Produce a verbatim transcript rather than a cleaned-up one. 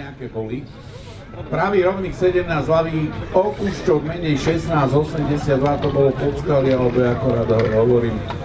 nejaké boli. Pravý rovných sedemnásť, ľavý Okuščok menej šestnásť osemdesiatdva, to bolo Podskalie, alebo ja akorát hovorím